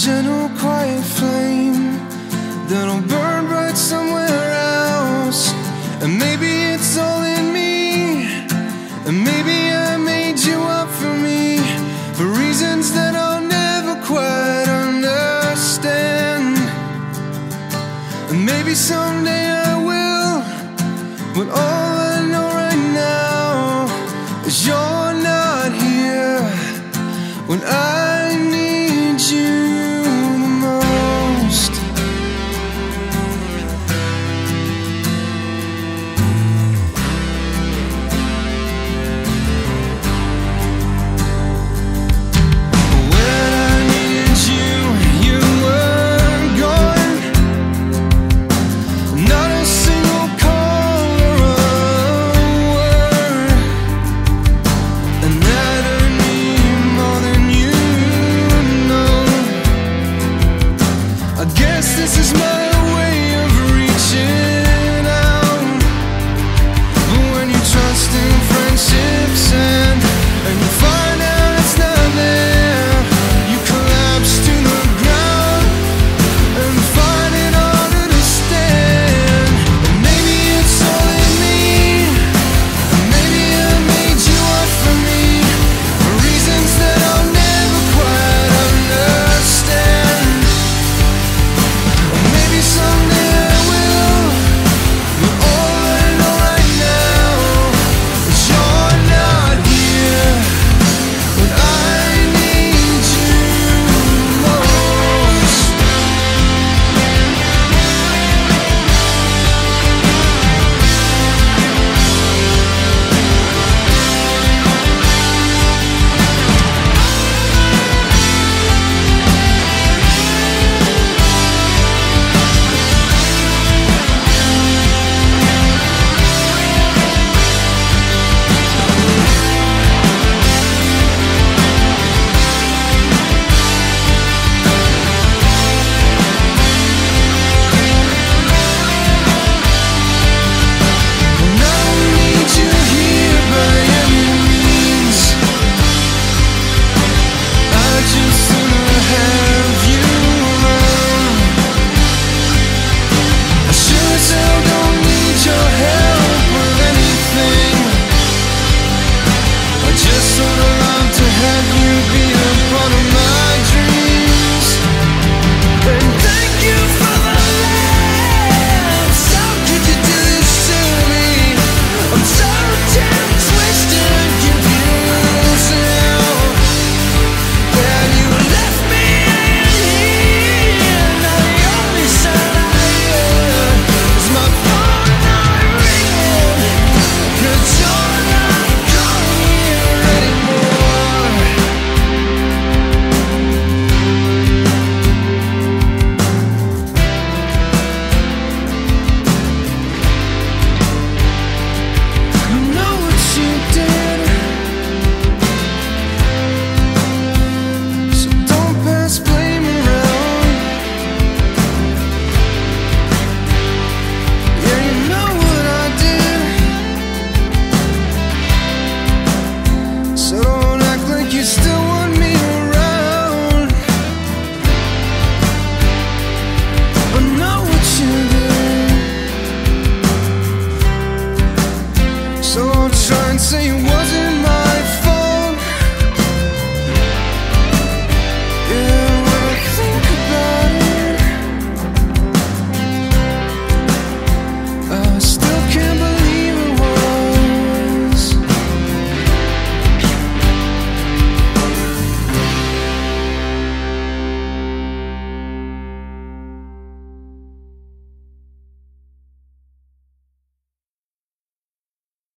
gentle, quiet flame that'll burn bright somewhere else. And maybe it's all in me, and maybe I made you up for me for reasons that I'll never quite understand. And maybe someday I will, but all I know right now is you're not here when I need you the most. When I needed you, you were gone. Not a single call or a word, and that hurt me more than you know. I guess this is my